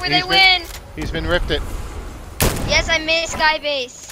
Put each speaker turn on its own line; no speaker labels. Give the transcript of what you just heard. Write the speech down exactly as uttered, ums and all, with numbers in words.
where
He's
they
been-
win.
He's been ripped it.
Yes, I missed Sky Base.